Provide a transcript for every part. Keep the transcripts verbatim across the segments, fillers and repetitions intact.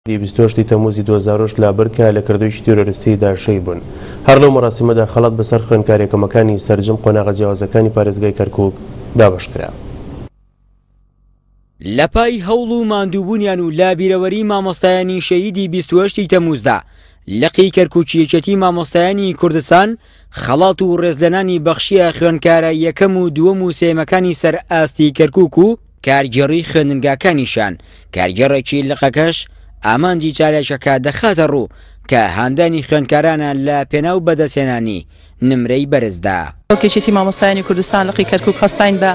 بیست و هەشتی تەمووزی دوو هەزار و هەشت لابەرکە لە کردوویکی تیرۆریستی داعشەی بوون. هەر لەو مەراسیمەدا خەڵات بەسەر خوێندکارێکەمەکانی سەرجەم قۆناغە جیاوازەکانی پارێزگای کەرکووک دابەشکرا. لە پای هەوڵ و ماندووبوونیان و لا بیرەوەری مامۆستایانی شەهیدی بیست و هەشتی تەمووزدا لقی کەرکووکی یەکێتی مامۆستایانی کوردستان خەڵات و ڕێزلەنانی بەخشیە خوێندکارە یەکەم و دووەم و سێمەکانی سەر ئاستی کەرکووک و کارگێڕی خوێندنگاکانیشان. کارگێڕێکی لقەکەش ئامانجی چالێکەکە دەخاتە ڕوو کە هاندانی خوێندکارانە لە پێناو بەدەستێنانی نمرەی بەرزدا. کێشێتی مامۆستایانی کوردستان لەقی کەرکووک خەستاین بە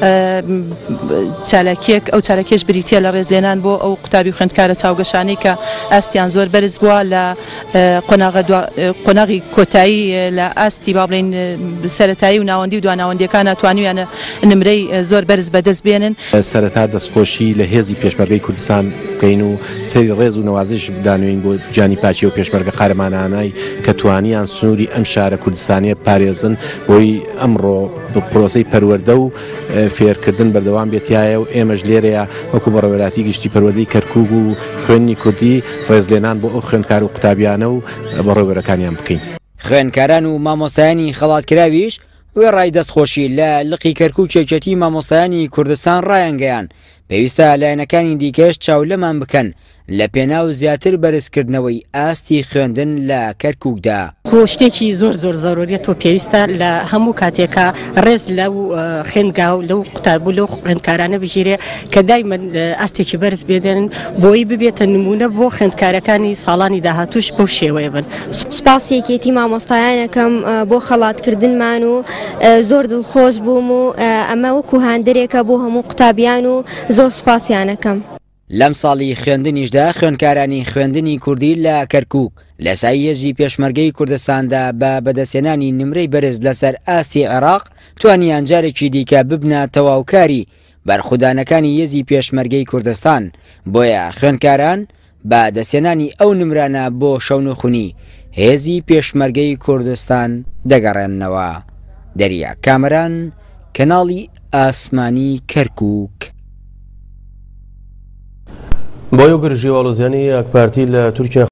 چالاکیەک ئەو چالاکیش بریتە لە ڕێزلێنان بۆ ئەو قوتابی خوێندکارە چاوگەشانەی کە ئاستیان زۆر بەرز بووە لە قۆناغی کۆتایی لە ئاستی با بڵێن سەرەتایی و ناوەندی و دواناوەندیەکان ناتوانیویانە نمرەی زۆر بەرز بەدەست بێنن. سەرەتا دەستخۆشی لە هێزی پێشمەرگەی کوردستان بکەین و سەری ڕێز و نەوازش بدانوین بۆ جانی پاچی و پێشمەرگە قارەمانانەی کە توانیان سنووری ئەم شارە کوردستانیە پارێزن بۆی ئەمڕۆ پرۆسەی پەروەردە و فێرکردن بەردەوام بێتایە و ئێمەش لێرەیە وەکو بەڕێوەبەراتی گشتی پەروەردەی کەرکووک و خوێنی کوردی ڕێزلێنان بۆ ئەو خوێندکار و قوتابیانە و بەڕێوەبەرەکانیان بکەین. خوێندکاران و مامۆستایانی خەڵاتکراویش وێ ڕای دەستخۆشی لە لقی کەرکووک یەکێتی مامۆستایانی کوردستان ڕایانگەیان. پێویستە لایەنەکانی دیکەش چاو لەمان بکەن لە پێناو زیاتر بەرزکردنەوەی ئاستی خوێندن لە کەرکووکدا. شتێکی زۆر زۆر زۆرۆریە تۆ پێویستە لە هەموو کاتێکە ڕێز لەو خوێندگا و لەو قوتابوو لەو خوێندکارانە بژیرێ کە دایمەن ئاستێکی بەرز بێدێنن بۆی ببێتە نمونە بۆ خوێندکارەکانی ساڵانی داهاتوش بەو شێوەیە بن. سوپاسێکێتی مامۆستایانەکەم بۆ خەڵاتکردنمان و زۆر دڵخۆش بووم و ئەمە وەکو هاندێرێکە بۆ هەموو قوتابیان و زۆر سوپاسیانەکەم. لەم ساڵی خوێندنیشدا خوێندکارانی خوێندنی کوردی لە کەرکووک لە سایەژی پێشمەرگەی کوردستاندا بە بەدەستێنانی نمرەی بەرز لەسەر ئاستی عێراق توانیان جارێکی دیکە ببنە تەواوکاری بەرخودانەکانی یەزی پێشمەرگەی کوردستان. بۆیە خوێندکاران بە دەستێنانی ئەو نمرانە بۆ شەونوخونی هێزی پێشمەرگەی کوردستان دەگەڕێنەوە. دەریا کامەران، کەناڵی ئاسمانی کەرکووک. بۆ یۆگەر ژێواڵۆزیانی ئاکپارتی لە تورکیا